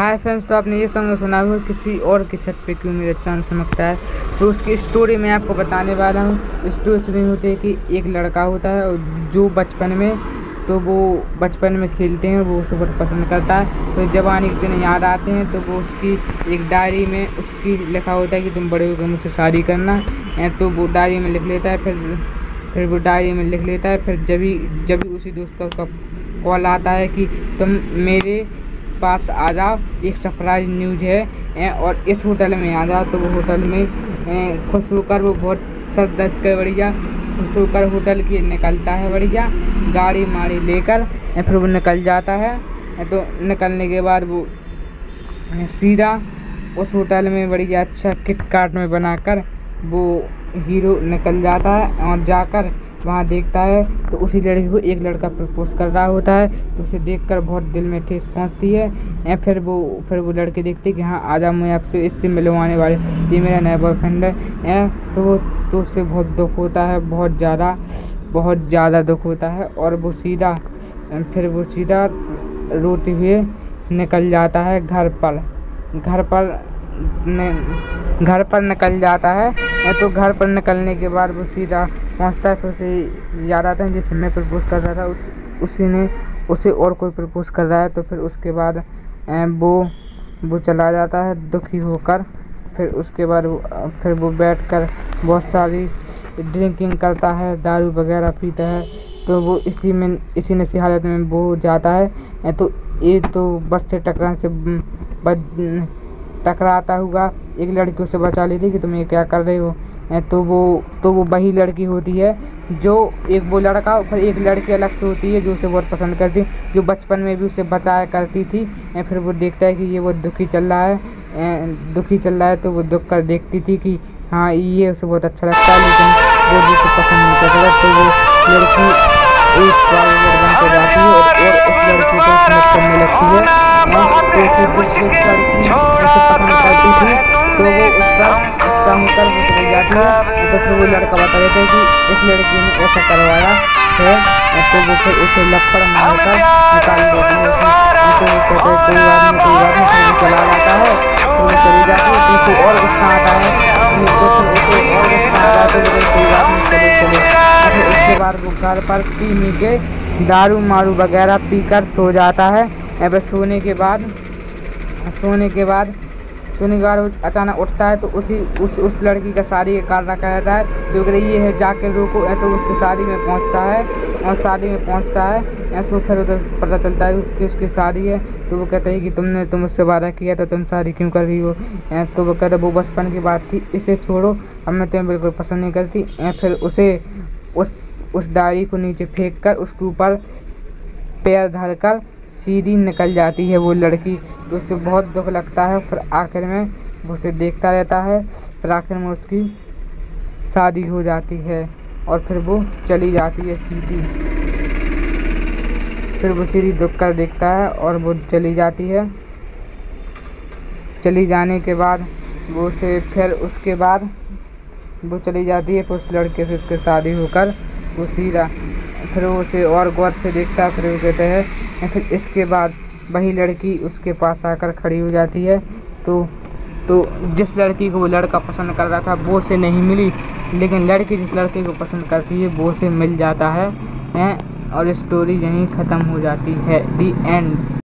Hi friends, तो आपने ये सॉन्ग सुना होगा किसी और की छत पे क्यों मेरा चांद चमकता है। तो उसकी स्टोरी मैं आपको बताने वाला हूँ। स्टोरी सुनी होती है कि एक लड़का होता है जो बचपन में खेलते हैं, वो उसे बहुत पसंद करता है। तो जवानी के दिन याद आते हैं तो वो उसकी एक डायरी में उसकी लिखा होता है कि तुम बड़े होकर मुझसे शादी करना। तो वो डायरी में लिख लेता है। फिर वो डायरी में लिख लेता है। फिर जब भी उसी दोस्त का उसका कॉल आता है कि तुम मेरे पास आ जाओ, एक सरप्राइज न्यूज है और इस होटल में आ जाओ। तो वो होटल में खुश होकर वो बहुत सच धज कर बढ़िया खुश होकर होटल की निकलता है, बढ़िया गाड़ी माड़ी लेकर। फिर वो निकल जाता है। तो निकलने के बाद वो सीधा उस होटल में बढ़िया अच्छा किट कार्ट में बनाकर वो हीरो निकल जाता है और जाकर वहाँ देखता है तो उसी लड़की को एक लड़का प्रपोज कर रहा होता है। तो उसे देखकर बहुत दिल में ठेस पहुँचती है। फिर वो लड़के देखते हैं कि हाँ आजा, मैं आपसे इससे मिलवाने वाले, ये मेरा नया बॉयफ्रेंड है। तो उससे बहुत दुख होता है, बहुत ज़्यादा दुख होता है। और वो सीधा रोते हुए निकल जाता है घर पर निकल जाता है। तो घर पर निकलने के बाद वो सीधा पहुंचता है। फिर उसे याद आता है जिससे मैं प्रपोज कर रहा था उसी ने उसे और कोई प्रपोज कर रहा है। तो फिर उसके बाद वो चला जाता है दुखी होकर। फिर उसके बाद वो बैठकर बहुत सारी ड्रिंकिंग करता है, दारू वगैरह पीता है। तो वो इसी हालत में वो जाता है। तो बस से टकराता हुआ एक लड़की उसे बचा लेती कि तुम ये क्या कर रहे हो। तो वो वही लड़की होती है जो वो लड़का, फिर एक लड़की अलग से होती है जो उसे बहुत पसंद करती है, जो बचपन में भी उसे बचाया करती थी। फिर वो देखता है कि ये वो दुखी चल रहा है। तो वो दुख कर देखती थी कि हाँ ये उसे बहुत अच्छा लगता है, लेकिन वो जिसे पसंद नहीं करता। तो वो लड़की एक बार बन के जाती है और उस लड़की को स्नेह करने लगती है। तो उसे जिस लड़की उसे पसंद करती थी तो वो उसका होकर वो चली जाती है। तो फिर वो लड़का बता देता है कि इस लड़की ने ऐसा करवाया है। तो वो फिर उसे लपड़ मारकर निकाल देती है। तो वो कहते हैं कोई बात नहीं। फिर वो चला जाता है। फिर वो चली जाती है। तो उसे और गुस्सा आता है। तो फिर उसे और गुस्सा आता है। तो वो कोई बात नहीं, चलो। फिर उसके बाद वो घर पर पी के दारू मारू वगैरह पीकर सो जाता है। फिर सोने के बाद वो अचानक उठता है। तो उस लड़की का शादी का कार्ड रखा रहता है। तो कह ये है जाके रोको। तो उसकी शादी में पहुंचता है। तो फिर उधर पता चलता है कि उसकी शादी है। तो वो कहते हैं कि तुम मुझसे वादा किया था, तुम शादी क्यों कर रही हो। तो वो कहता है वो बचपन की बात थी, इसे छोड़ो, अब मैं तुम्हें बिल्कुल पसंद नहीं करती। फिर उसे उस डायरी को नीचे फेंक कर उसके ऊपर पैर धरकर सीधी निकल जाती है वो लड़की। तो उससे बहुत दुख लगता है। फिर आखिर में वो उसे देखता रहता है। फिर आखिर में उसकी शादी हो जाती है और फिर वो चली जाती है सीधी। फिर वो सीधी दुख कर देखता है और वो चली जाती है। चली जाने के बाद वो उसके बाद वो चली जाती है। फिर उस लड़के से उसकी शादी होकर वो सीधा फिर वो उसे और गौर से देखता है। फिर वो कहते हैं फिर इसके बाद वही लड़की उसके पास आकर खड़ी हो जाती है। तो जिस लड़की को वो लड़का पसंद कर रहा था वो उसे नहीं मिली, लेकिन लड़की जिस लड़के को पसंद करती है वो उसे मिल जाता है। और स्टोरी यहीं ख़त्म हो जाती है। The and.